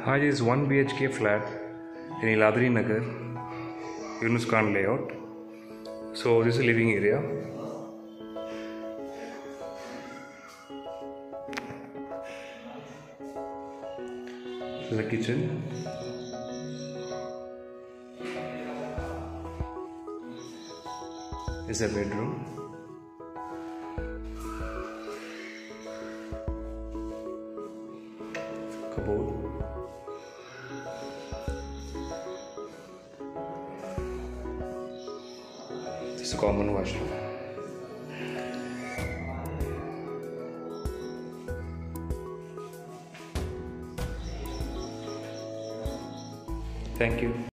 Hi, this is 1 BHK flat in Neeladri Nagar, Yunus Khan layout. So this is a living area. This is the kitchen. This is a bedroom. Cupboard. This is a common washroom. Thank you.